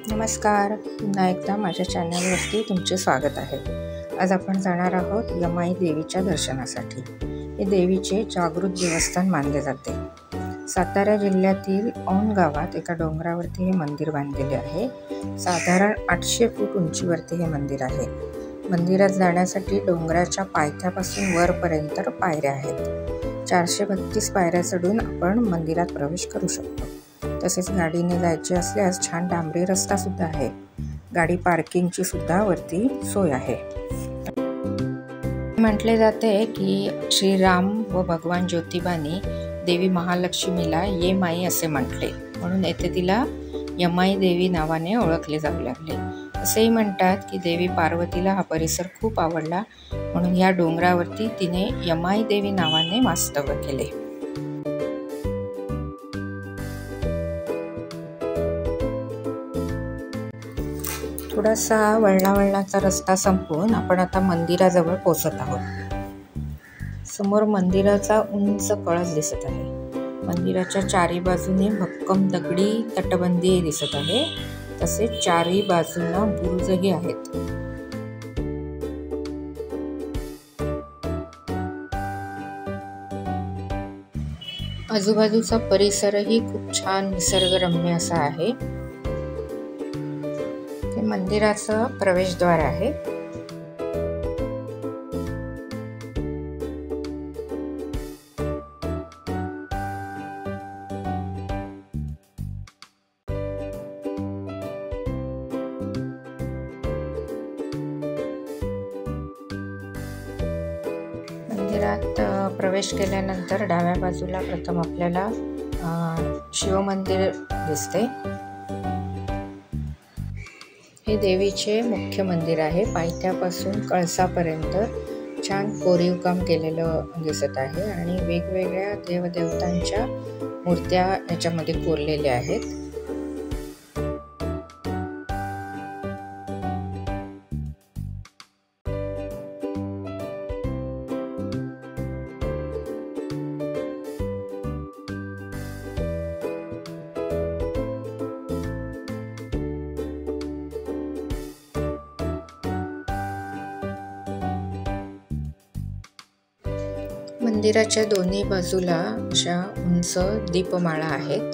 नमस्कार, पुन्हा एकदा माझ्या चॅनलवरती तुमचे स्वागत आहे। आज आपण जाणार आहोत यमाई देवीच्या दर्शनासाठी। हे देवीचे जागृत देवस्थान मानले जाते। सातारा जिल्ह्यातील औंध गावात एका डोंगरावरती हे मंदिर बांधलेले आहे। साधारण 800 फूट उंचीवरती हे मंदिर आहे। मंदिरात जाण्यासाठी डोंगराच्या पायथ्यापासून वरपर्यंत पायऱ्या आहेत। 432 पायऱ्या चढून आपण मंदिरात प्रवेश करू शकतो। तसेच गाडीने जायचे असल्यास छान डांबरी रस्ता सुद्धा आहे। गाडी पार्किंगची सुद्धा वरती सोय आहे। म्हटले जाते की श्रीराम व भगवान ज्योतिबानी देवी महालक्ष्मीला ये माई असे म्हटले, म्हणून येथे तिला यमाई देवी नावाने ओळखले जाऊ लागले। असेही म्हणतात की देवी पार्वतीला हा परिसर खूप आवडला, म्हणून या डोंगरावरती तिने यमाई देवी नावाने वास्तव्य केले। थोडासा वळणावळणाचा रस्ता संपवून आपण आता मंदिराजवळ पोहोचत आहोत। समोर मंदिराचा उंच कळस दिसत आहे। मंदिराच्या चारी बाजूने भक्कम दगडी तटबंदी दिसत आहे। तसेच चारी बाजूंना बुरुजही आहेत। आजूबाजूचा परिसरही खूप छान निसर्गरम्य असा आहे। हे मंदिराचं प्रवेशद्वार आहे। मंदिरात प्रवेश केल्यानंतर डाव्या बाजूला प्रथम आपल्याला शिवमंदिर दिसते। हे देवीचे मुख्य मंदिर आहे। पायथ्यापासून कळसापर्यंत छान कोरीव काम केलेलं दिसत आहे आणि वेगवेगळ्या देवदेवतांच्या मूर्त्या याच्यामध्ये कोरलेल्या आहेत। मंदिराच्या दोन्ही बाजूला अशा उंच दीपमाळा आहेत।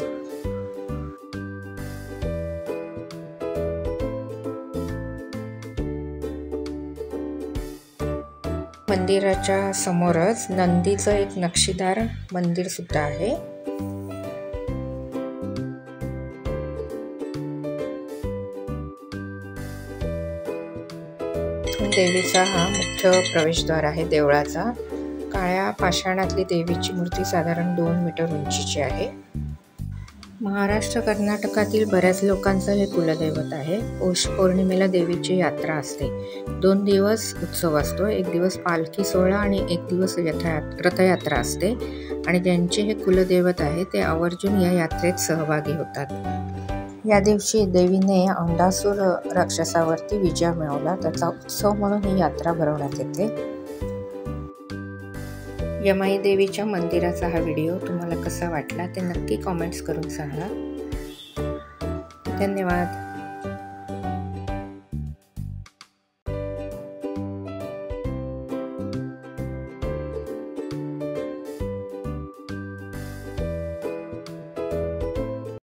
मंदिराच्या समोरच नंदीचं एक नक्षीदार मंदिर सुद्धा आहे। देवीचा हा मुख्य प्रवेशद्वार आहे देवळाचा। काळ्या पाषाणातली देवीची मूर्ती साधारण 2 मीटर उंचीची आहे। महाराष्ट्र कर्नाटकातील बऱ्याच लोकांचं हे कुलदैवत आहे। पौष पौर्णिमेला देवीची यात्रा असते। 2 दिवस उत्सव असतो। एक दिवस पालखी सोहळा आणि एक दिवस रथयात्रा असते आणि ज्यांचे हे कुलदैवत आहे ते आवर्जून या यात्रेत सहभागी होतात। या दिवशी देवीने औंधासूर राक्षसावरती विजय मिळवला, त्याचा उत्सव म्हणून ही यात्रा भरवण्यात येते। यमाई देवीच्या मंदिराचा हा व्हिडिओ तुम्हाला कसा वाटला ते नक्की कमेंट्स करून सांगा। धन्यवाद।